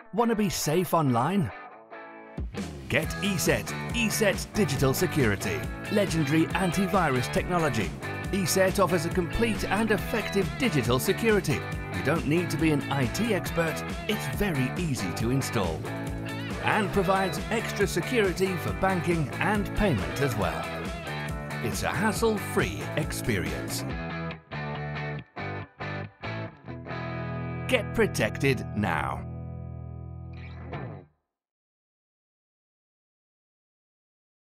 Want to be safe online? Get ESET Digital Security, legendary antivirus technology. ESET offers a complete and effective digital security. You don't need to be an IT expert, it's very easy to install. And provides extra security for banking and payment as well. It's a hassle-free experience. Get protected now.